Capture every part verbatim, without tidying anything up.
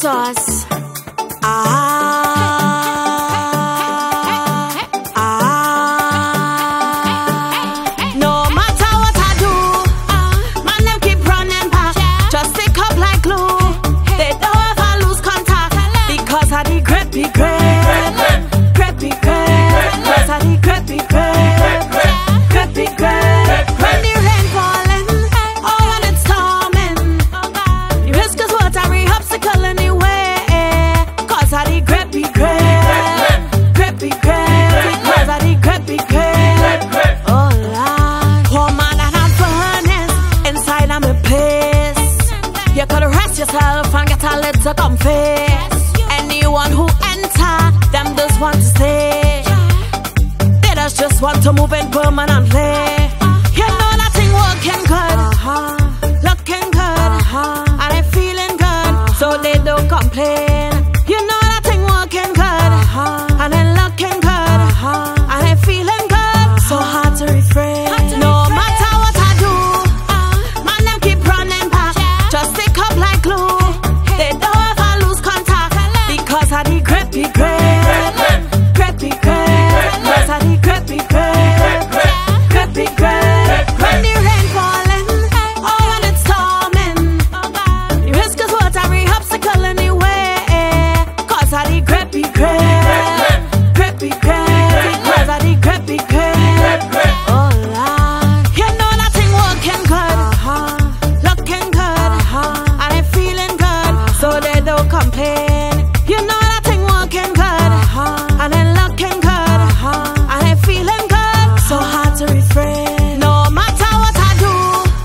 sauce. Ah, ah. No matter what I do, man them keep running past. Just stick up like glue. They don't ever lose contact because I the grippy grip, grippy grip. Because I the grippy grip, grippy grip. When the rain falling, oh when it's storming, the risk is what every obstacle in the way. Cause I the grippy grip, grippy grip. Because I the grippy grip. Oh Lord, poor man and I'm burning inside I'm a place. You could rest yourself and get a little confess. Anyone who enter, them just want to stay. They just just want to move in permanently. You know that thing working good, looking good, and they feeling good, so they don't complain. You know that thing working good, and they looking good, and they feeling good, so hard to refrain. No matter what I do, man them keep running past. Just stick up like glue. They don't ever lose contact because I the grippy grip, grippy grip. Because I the grippy grip, grippy grip. When the rain falling, oh when it's storming, the risk is what every obstacle in the way. Cause I the grippy grip, grippy grip. Because I the grippy grip. Oh Lord, you know that thing working good, looking good, and they feeling good, so they don't complain. You know that thing working good, and they looking good, and they feeling good, so hard to refrain. No matter what I do,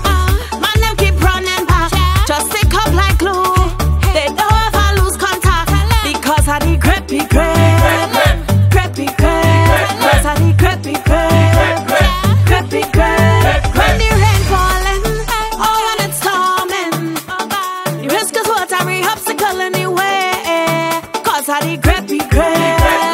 man them keep running past. Just stick up like glue. They don't ever lose contact because I the grippy grip, grippy grip. Because I the grippy grip, grippy grip. When the rain falling, oh when it's storming, the risk is what every obstacle in the way. Cause I the grippy grip,